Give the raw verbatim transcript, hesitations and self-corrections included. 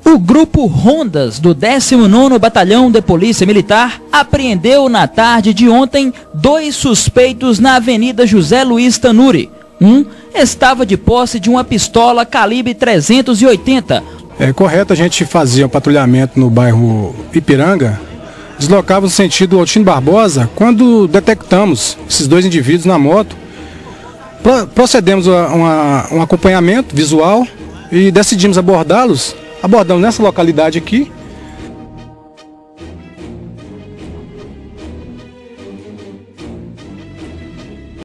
O grupo Rondas do décimo nono Batalhão de Polícia Militar apreendeu na tarde de ontem dois suspeitos na Avenida José Luiz Tanuri. Um estava de posse de uma pistola calibre trezentos e oitenta. É correto, a gente fazia um patrulhamento no bairro Ipiranga, deslocava no sentido Altino Barbosa, quando detectamos esses dois indivíduos na moto, procedemos a uma, um acompanhamento visual e decidimos abordá-los. Abordamos nessa localidade aqui